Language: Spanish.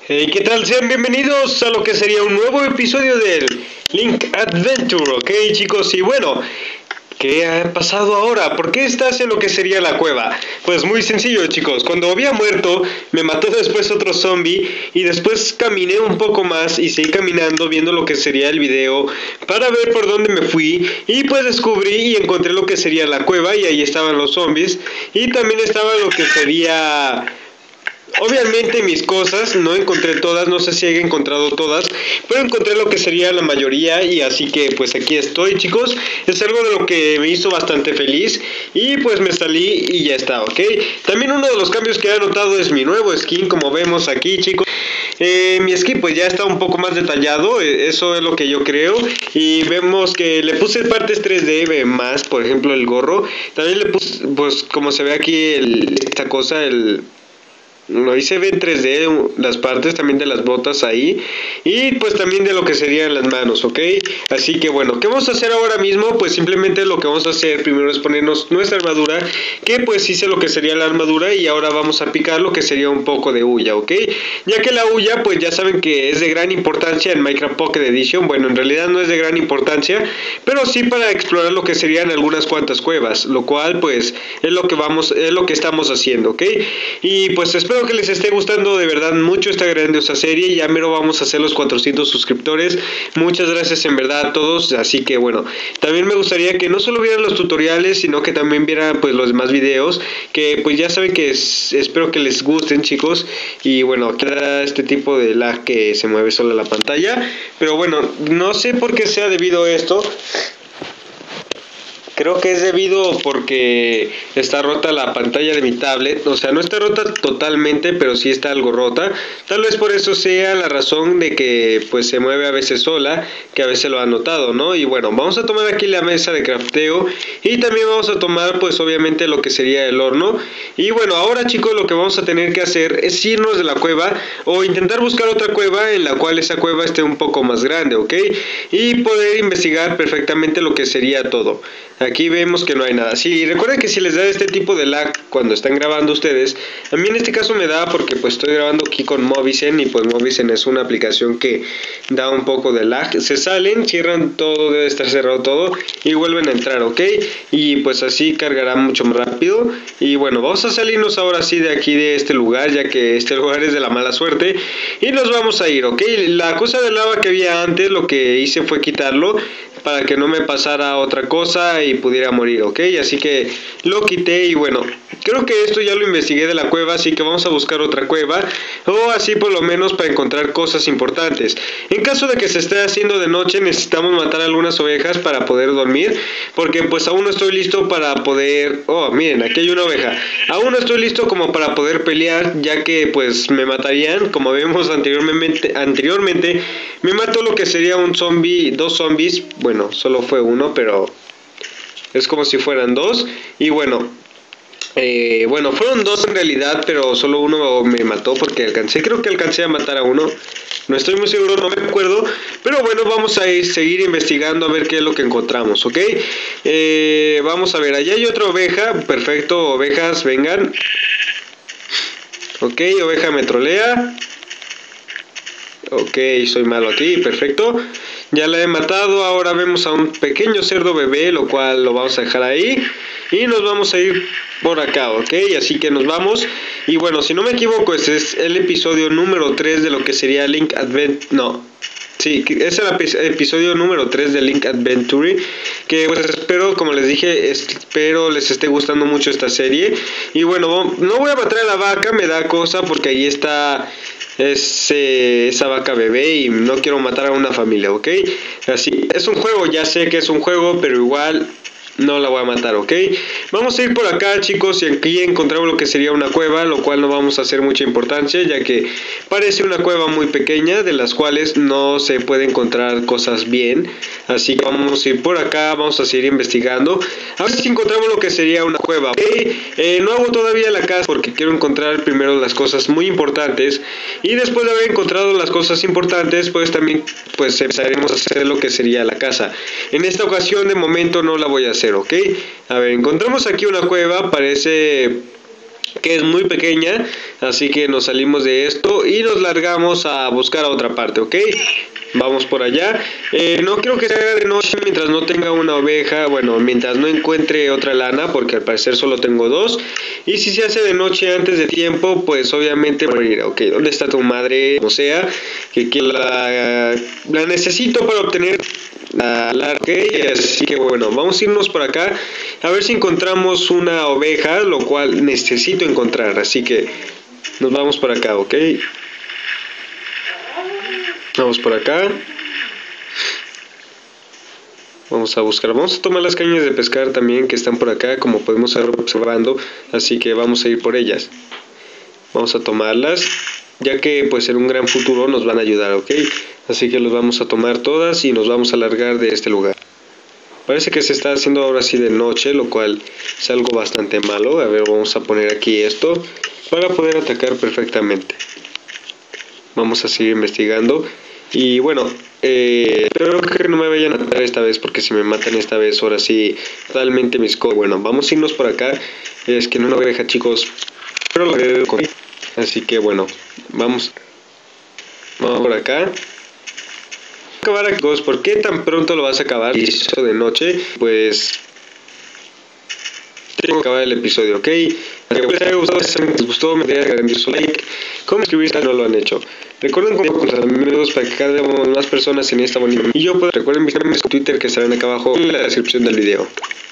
Hey, ¿qué tal? Sean bienvenidos a lo que sería un nuevo episodio del Link Adventure, ¿ok, chicos? Y bueno, ¿qué ha pasado ahora? ¿Por qué estás en lo que sería la cueva? Pues muy sencillo, chicos. Cuando había muerto, me mató después otro zombie y después caminé un poco más y seguí caminando viendo lo que sería el video para ver por dónde me fui y pues descubrí y encontré lo que sería la cueva y ahí estaban los zombies y también estaba lo que sería... Obviamente mis cosas, no encontré todas, no sé si he encontrado todas, pero encontré lo que sería la mayoría y así que pues aquí estoy, chicos. Es algo de lo que me hizo bastante feliz y pues me salí y ya está, ¿ok? También uno de los cambios que he notado es mi nuevo skin, como vemos aquí, chicos. Mi skin pues ya está un poco más detallado, eso es lo que yo creo, y vemos que le puse partes 3D más, por ejemplo el gorro, también le puse pues como se ve aquí esta cosa, lo hice en 3D, las partes también de las botas ahí y pues también de lo que serían las manos, ¿ok? Así que bueno, ¿qué vamos a hacer ahora mismo? Pues simplemente lo que vamos a hacer primero es ponernos nuestra armadura, que pues hice lo que sería la armadura y ahora vamos a picar lo que sería un poco de hulla, ¿ok? Ya que la hulla pues ya saben que es de gran importancia en Minecraft Pocket Edition. Bueno, en realidad no es de gran importancia, pero sí para explorar lo que serían algunas cuantas cuevas, lo cual pues es lo que estamos haciendo, ¿ok? Y pues espero que les esté gustando de verdad mucho esta grandiosa serie. Ya mero vamos a hacer los 400 suscriptores. Muchas gracias en verdad a todos. Así que bueno, también me gustaría que no solo vieran los tutoriales, sino que también vieran pues los demás videos, que pues ya saben que espero que les gusten, chicos. Y bueno, queda este tipo de lag que se mueve sola la pantalla, pero bueno, no sé por qué sea debido a esto. Creo que es debido porque está rota la pantalla de mi tablet. O sea, no está rota totalmente, pero sí está algo rota. Tal vez por eso sea la razón de que pues se mueve a veces sola, que a veces lo ha notado, ¿no? Y bueno, vamos a tomar aquí la mesa de crafteo y también vamos a tomar pues obviamente lo que sería el horno. Y bueno, ahora, chicos, lo que vamos a tener que hacer es irnos de la cueva o intentar buscar otra cueva en la cual esa cueva esté un poco más grande, ¿ok? Y poder investigar perfectamente lo que sería todo. Aquí vemos que no hay nada. Sí, recuerden que si les da este tipo de lag cuando están grabando ustedes, a mí en este caso me da porque pues estoy grabando aquí con Movizen y pues Movizen es una aplicación que da un poco de lag. Se salen, cierran todo, debe estar cerrado todo y vuelven a entrar, ¿ok? Y pues así cargará mucho más rápido. Y bueno, vamos a salirnos ahora sí de aquí de este lugar, ya que este lugar es de la mala suerte. Y nos vamos a ir, ¿ok? La cosa de lava que había antes, lo que hice fue quitarlo para que no me pasara otra cosa y pudiera morir, ¿ok? Así que lo quité y bueno, creo que esto ya lo investigué de la cueva, así que vamos a buscar otra cueva o así por lo menos para encontrar cosas importantes. En caso de que se esté haciendo de noche necesitamos matar algunas ovejas para poder dormir, porque pues aún no estoy listo para poder... Oh, miren, aquí hay una oveja. Aún no estoy listo como para poder pelear, ya que pues me matarían, como vimos anteriormente me mató lo que sería un zombie, dos zombies. Bueno, solo fue uno, pero es como si fueran dos. Y bueno, fueron dos en realidad, pero solo uno me mató porque creo que alcancé a matar a uno. No estoy muy seguro, no me acuerdo. Pero bueno, vamos a seguir investigando a ver qué es lo que encontramos, ¿ok? Vamos a ver, allá hay otra oveja. Perfecto, ovejas, vengan. Ok, oveja me trolea. Ok, soy malo aquí, perfecto. Ya la he matado, ahora vemos a un pequeño cerdo bebé, lo cual lo vamos a dejar ahí. Y nos vamos a ir por acá, ok, así que nos vamos. Y bueno, si no me equivoco, este es el episodio número 3 de lo que sería Link Adventure. No, sí, es el episodio número 3 de Link Adventure. Que pues espero, como les dije, espero les esté gustando mucho esta serie. Y bueno, no voy a matar a la vaca, me da cosa porque ahí está esa vaca bebé y no quiero matar a una familia, ¿ok? Así, es un juego, ya sé que es un juego, pero igual no la voy a matar, ¿ok? Vamos a ir por acá, chicos, y aquí encontramos lo que sería una cueva, lo cual no vamos a hacer mucha importancia, ya que parece una cueva muy pequeña, de las cuales no se puede encontrar cosas bien. Así que vamos a ir por acá, vamos a seguir investigando, a ver si encontramos lo que sería una cueva, ¿ok? No hago todavía la casa porque quiero encontrar primero las cosas muy importantes, y después de haber encontrado las cosas importantes, pues también pues empezaremos a hacer lo que sería la casa. En esta ocasión de momento no la voy a hacer, ¿ok? A ver, encontramos aquí una cueva, parece que es muy pequeña, así que nos salimos de esto y nos largamos a buscar a otra parte, ¿ok? Vamos por allá. No quiero que sea de noche mientras no tenga una oveja, bueno, mientras no encuentre otra lana, porque al parecer solo tengo dos. Y si se hace de noche antes de tiempo, pues obviamente morir, ok. ¿Dónde está tu madre? O sea, que la necesito para obtener la ok, así que bueno, vamos a irnos por acá a ver si encontramos una oveja, lo cual necesito encontrar, así que nos vamos por acá, ok. Vamos por acá. Vamos a buscar, vamos a tomar las cañas de pescar también que están por acá, como podemos estar observando, así que vamos a ir por ellas. Vamos a tomarlas, ya que pues en un gran futuro nos van a ayudar, ok. Así que los vamos a tomar todas y nos vamos a largar de este lugar. Parece que se está haciendo ahora sí de noche, lo cual es algo bastante malo. A ver, vamos a poner aquí esto para poder atacar perfectamente. Vamos a seguir investigando. Y bueno, espero que no me vayan a matar esta vez, porque si me matan esta vez, ahora sí, totalmente mis cosas. Bueno, vamos a irnos por acá. Es que no una oveja, chicos, pero lo veo con... Así que bueno, vamos por acá. Acabar, chicos, ¿por qué tan pronto lo vas a acabar? Y eso de noche, pues tengo que acabar el episodio, ¿ok? Espero que les haya gustado. Si les gustó, me dejen grandioso like. Como suscribirse si no lo han hecho. Recuerden compartir con sus amigos para que cada vez haya más personas en esta bonita. Y yo, pues, recuerden visitarme en Twitter, que estarán acá abajo en la descripción del video.